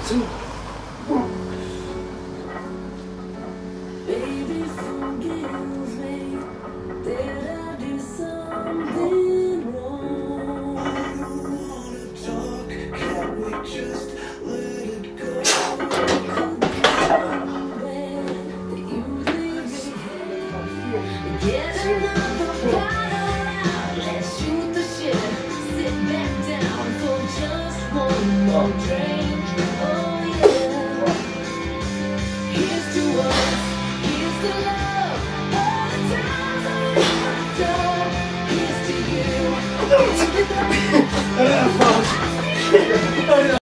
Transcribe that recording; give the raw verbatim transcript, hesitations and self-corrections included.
too. Baby, forgive me. Did I do something wrong? I don't wanna talk. Can't we just let it go? Get another bottle out. Let's shoot the shit. Sit back down for just one more drink. Oh yeah. Here's to us. Here's to love. All the times I let you go. Here's to you.